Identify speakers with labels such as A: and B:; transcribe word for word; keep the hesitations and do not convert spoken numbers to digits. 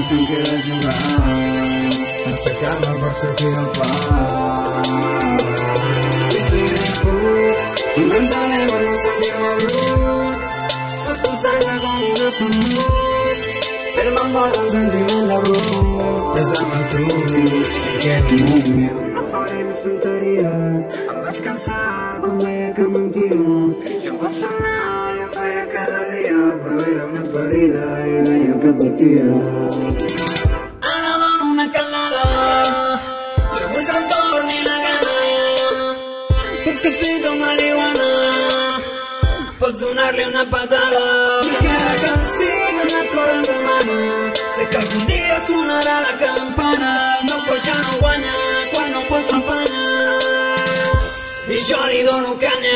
A: que em queda jugar, aixecar-me per sortir del pal. I seré puc, inventaré per no sentir-me brut, expulsar-me com un estamut, fer-me fort un sentiment de brut, besar-me amb tu, siguem un meu. No faré més tonteries, em vaig cansar quan veia que menties, jo em vaig sonar i ho feia cada dia, però era una ferida i veia que patia. Ara dono una calada, jo vull que em torni la gana, perquè estic amb marihuana, pots donar-li una patada, perquè ara que estic en el cor em demana, sé que algun dia sonarà la campana, el meu cor ja no guanya quan no pot s'empanya, i jo li dono canya.